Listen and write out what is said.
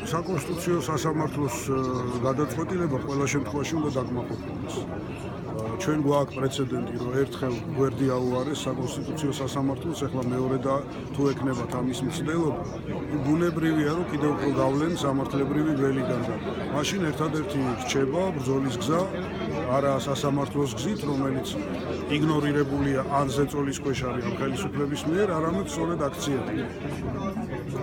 საკონსტიტუციო სასამართლოს გადაწყვეტილება ყველა შემთხვევაში უნდა დაკმაყოფილდეს. ჩვენ გვაქვს პრეცედენტი, რომ ერთხელ გვერდი აუარეს საკონსტიტუციო სასამართლოს, ახლა მეორე და თუ ექნებათ ამის მცდელობა, ბუნებრივია, რომ კიდევ უფრო გავლენ სამართლებრივი ველიდან და მაშინ ერთადერთი რჩება ბრძოლის გზა, არა სასამართლოს გზით, რომელიც იგნორირებულია ან ზეწოლის ქვეშ არის ამ ხელისუფლების მიერ, არამედ სწორედ აქციები.